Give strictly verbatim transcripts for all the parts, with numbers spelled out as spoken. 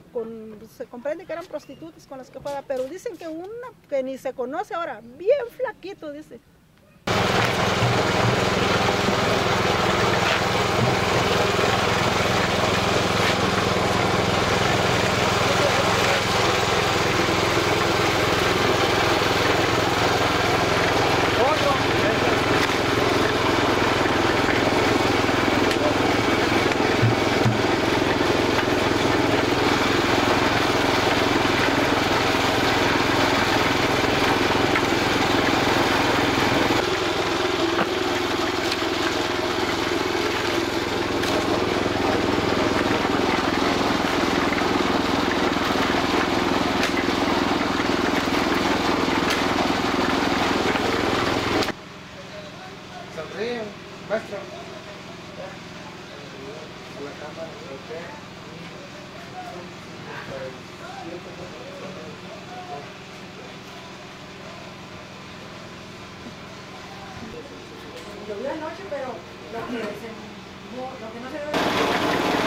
con, se comprende que eran prostitutas con las que juega, pero dicen que una que ni se conoce ahora, bien flaquito, dice. Sonríe, maestro. A la cámara, ok. Llovió anoche, pero lo que, se, lo que no se debe...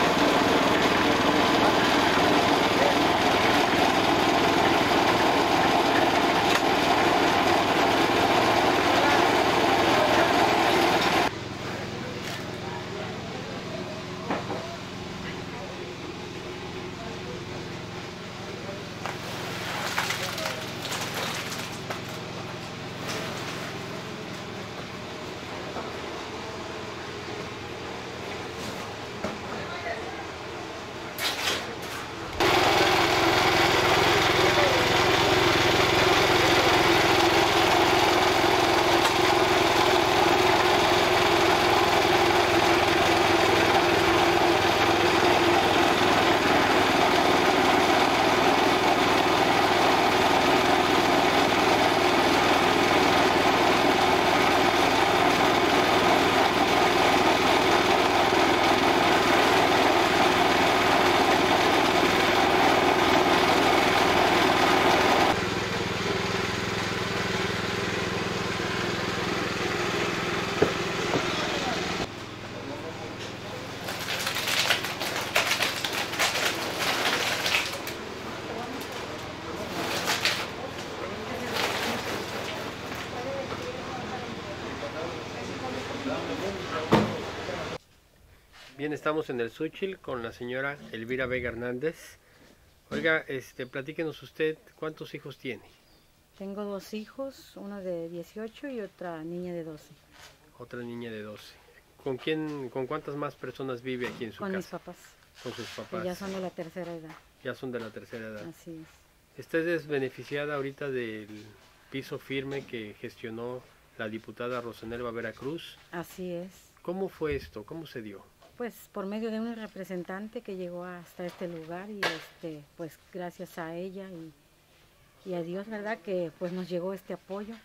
Bien, estamos en el Xóchitl con la señora Elvira Vega Hernández. Oiga, este, platíquenos usted, ¿cuántos hijos tiene? Tengo dos hijos, uno de dieciocho y otra niña de doce. Otra niña de doce. ¿Con quién, con cuántas más personas vive aquí en su Con casa? mis papás, Con sus papás. que ya son de la tercera edad. Ya son de la tercera edad. Así es. ¿Usted es beneficiada ahorita del piso firme que gestionó la diputada Rosenelva Veracruz? Así es. ¿Cómo fue esto? ¿Cómo se dio? Pues por medio de un representante que llegó hasta este lugar y este, pues gracias a ella y, y a Dios, ¿verdad? Que pues nos llegó este apoyo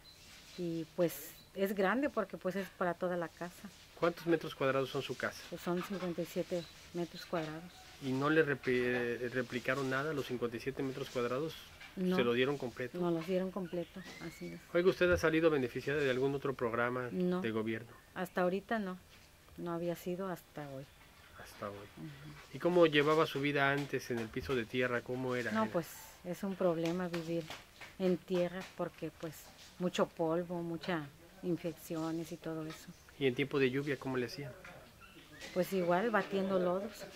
y pues es grande porque pues es para toda la casa. ¿Cuántos metros cuadrados son su casa? Pues son cincuenta y siete metros cuadrados. ¿Y no le repli- replicaron nada los cincuenta y siete metros cuadrados? No, ¿Se lo dieron completo? nos los dieron completo, así es. Oiga, ¿usted ha salido beneficiada de algún otro programa No. de gobierno? Hasta ahorita no, no había sido hasta hoy. Hasta hoy. Uh-huh. ¿Y cómo llevaba su vida antes en el piso de tierra? ¿Cómo era? No, era? pues es un problema vivir en tierra porque pues mucho polvo, muchas infecciones y todo eso. ¿Y en tiempo de lluvia cómo le hacían? Pues igual batiendo lodos.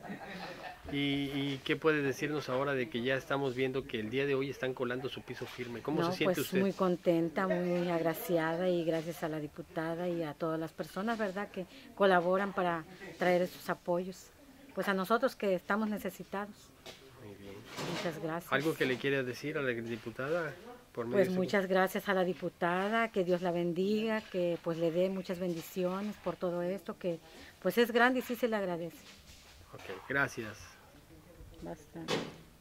¿Y, ¿Y qué puede decirnos ahora de que ya estamos viendo que el día de hoy están colando su piso firme? ¿Cómo no, se siente pues usted? Muy contenta, muy agraciada y gracias a la diputada y a todas las personas, ¿verdad?, que colaboran para traer esos apoyos. Pues a nosotros que estamos necesitados. Muy bien. Muchas gracias. ¿Algo que le quiera decir a la diputada? Por medio Pues de su... muchas gracias a la diputada, que Dios la bendiga, que pues le dé muchas bendiciones por todo esto, que pues es grande y sí se le agradece. Ok, gracias. Bastante.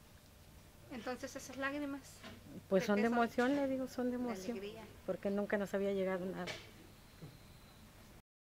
Entonces esas lágrimas. Pues ¿de son qué de son? emoción, le digo, son de De emoción, alegría. porque nunca nos había llegado nada.